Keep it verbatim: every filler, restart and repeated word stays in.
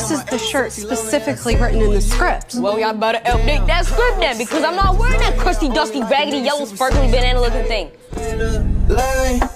this is the shirt specifically written in the script. Well, y'all better update that script then, because I'm not wearing that crusty, dusty, raggedy, yellow, sparkly banana-looking thing.